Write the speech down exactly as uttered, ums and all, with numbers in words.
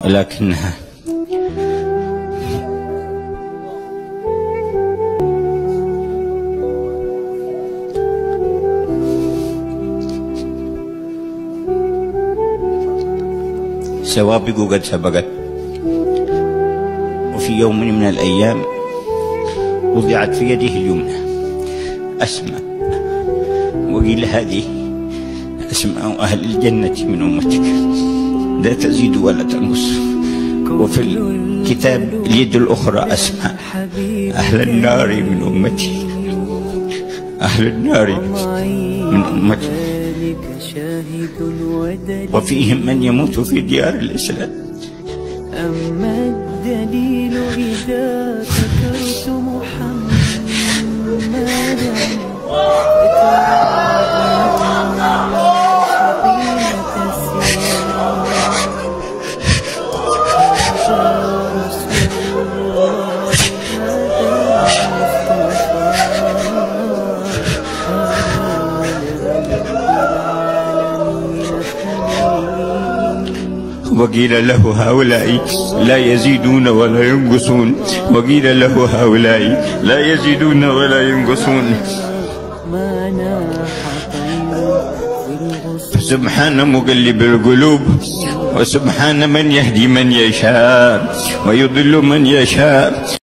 ولكنها سوابق قد سبقت. وفي يوم من الأيام وضعت في يده اليمنى أسماء، وقيل هذه أسماء أهل الجنة من أمتك لا تزيد ولا تنقص. وفي الكتاب اليد الأخرى أسماء أهل النار من أمتي، أهل النار من أمتي، وفيهم من يموت في ديار الإسلام. أما الدليل إذا ذكرت محمدا وقيل له هؤلاء لا يزيدون ولا ينقصون، وقيل له هؤلاء لا يزيدون ولا ينقصون. سبحان مقلب القلوب، وسبحان من يهدي من يشاء ويضل من يشاء.